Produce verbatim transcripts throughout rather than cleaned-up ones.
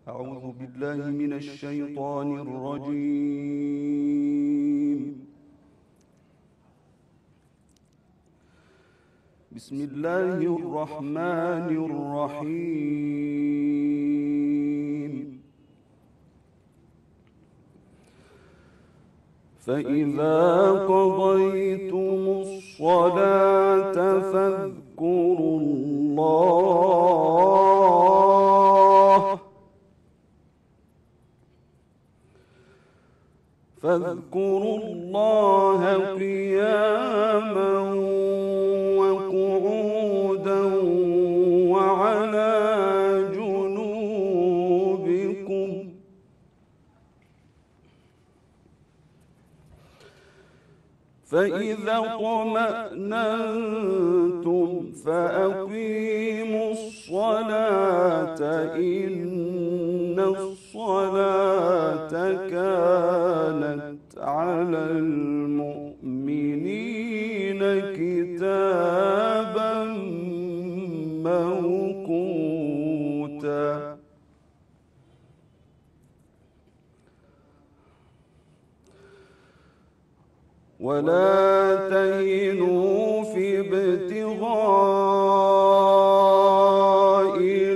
أعوذ بالله من الشيطان الرجيم. بسم الله الرحمن الرحيم. فإذا قضيتم الصلاة فاذكروا الله فاذكروا الله قياما وقعودا وعلى جنوبكم فإذا اطمأننتم فأقيموا الصلاة إن الصلاة كانت على المؤمنين كتابا موقوتا. ولا تهنوا في ابتغاء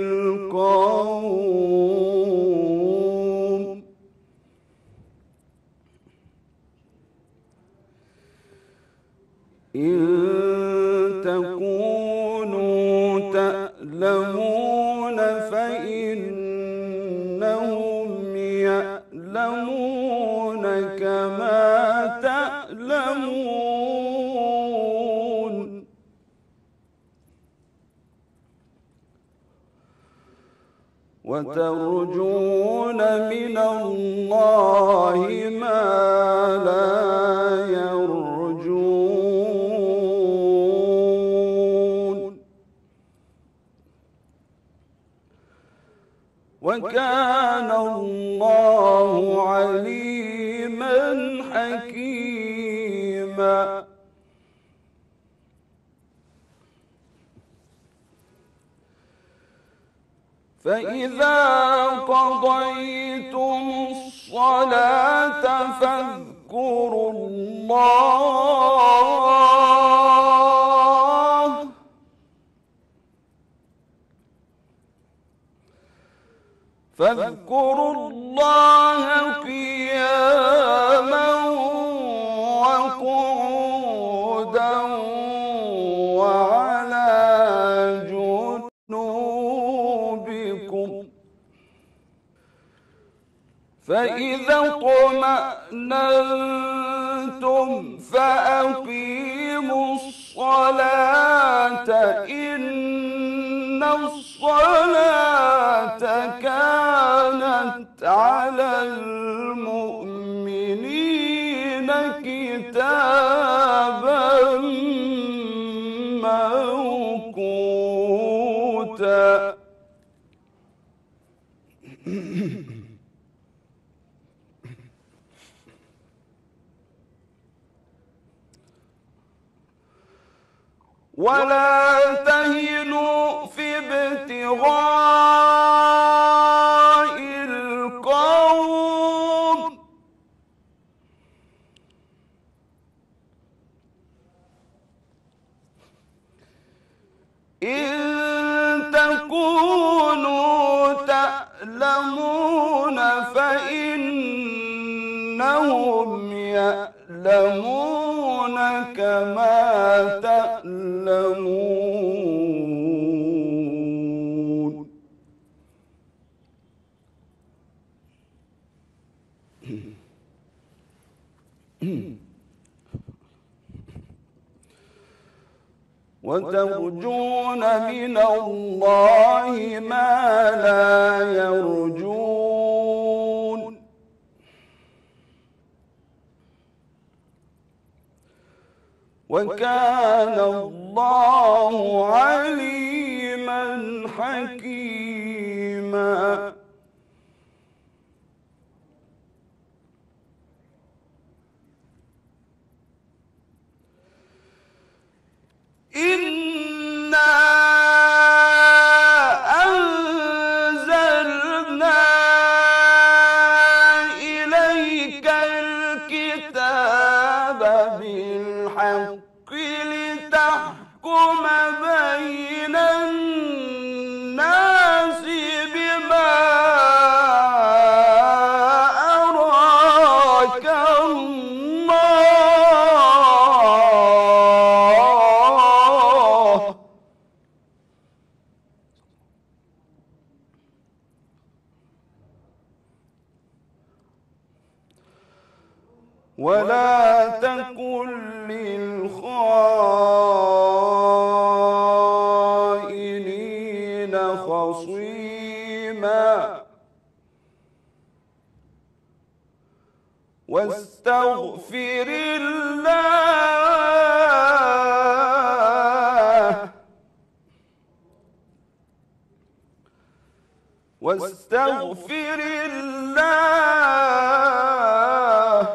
القوم إن تكونوا تألمون فإنهم يألمون كما تألمون وترجون من الله ما لا يرجون وكان الله عليما حكيما. فإذا قضيتم الصلاة فاذكروا الله فاذكروا الله قياما وقعودا وعلى جنوبكم فإذا اطمأننتم فأقيموا الصلاة إن الصلاة كانت على المؤمنين كتابا موقوتا. ولا تهنوا في ابتغاء القوم إن تكونوا تألمون فإنهم يألمون كما تألمون وترجون من الله ما لا يرجون وكان الله عليما حكيما. إنا أنزلنا ولا تكن للخائنين خصيما واستغفر الله واستغفر الله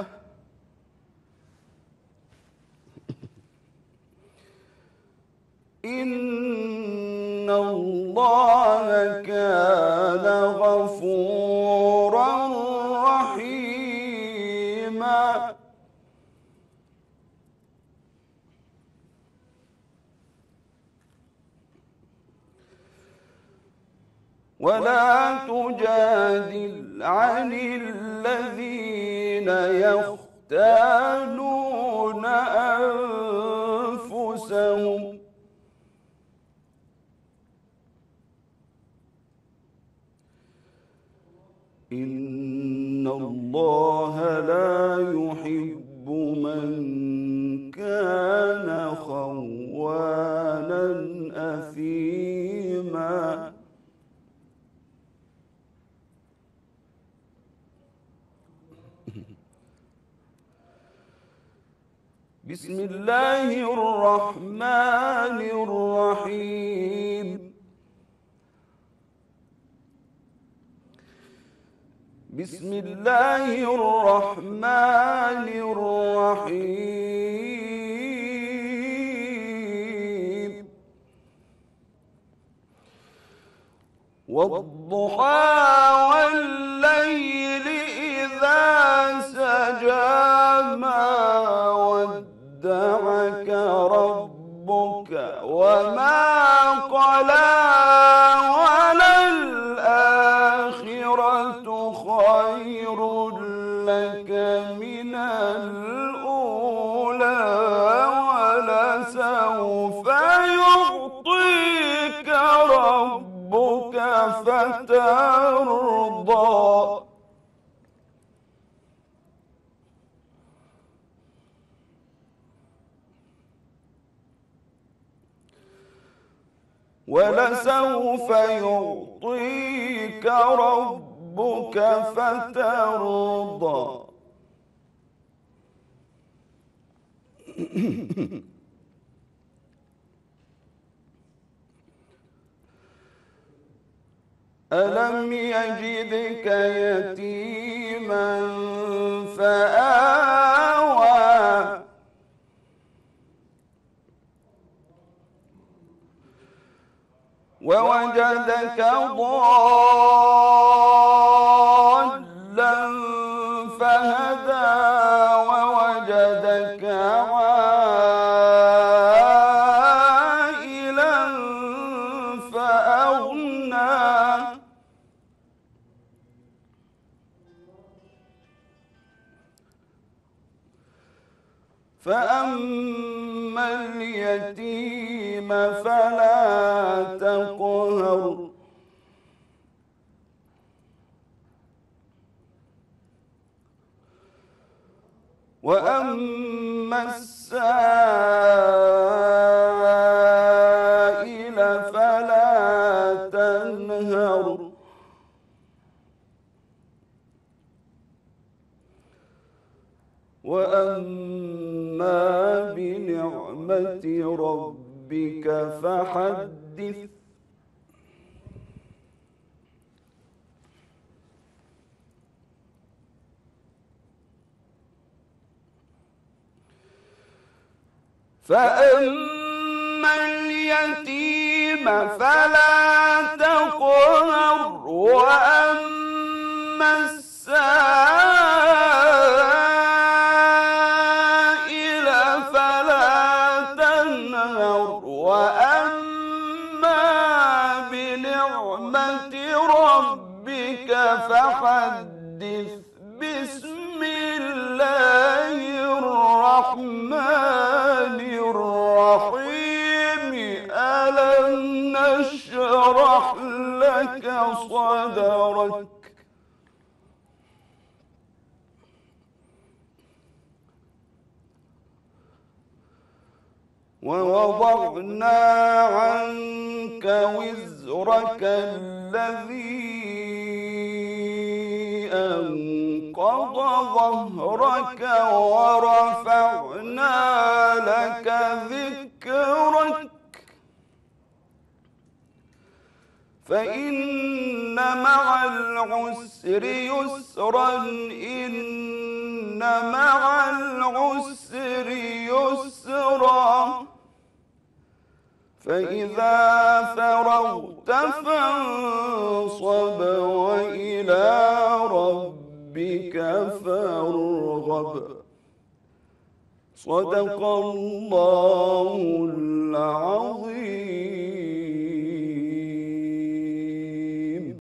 إن الله كان غفورا رحيما ولا تجادل عن الذين يختانون أنفسهم إن الله لا يحب من كان خوانا أثيما بسم الله الرحمن الرحيم بسم الله الرحمن الرحيم والضحى والليل إذا سجى ما ودعك ربك وما قلى وللآخرة خير لك من الأولى ولسوف يعطيك ربك فترضى ولسوف يعطيك ربك فترضى ألم يجدك يتيما فآوى ووجدك ضالا فهدى ووجدك عائلا فأغنى فأما اليتيم فلا تقهر وأما السائل فلا تنهر وأما بنعمة ربك فحدث فأما اليتيم فلا تقهر وأما السائل فلا تنهر وأما بنعمة ربك فحدث بسم الله الرحمن الرحيم ألم نشرح لك صدرك ووضعنا عنك وزرك الذي أنقض ظهرك ورفعنا لك ذكرك فإن مع العسر يسرا إن مع العسر يسرا فإذا فرغت فانصب وإلى ربك فارغب. صدق الله العظيم.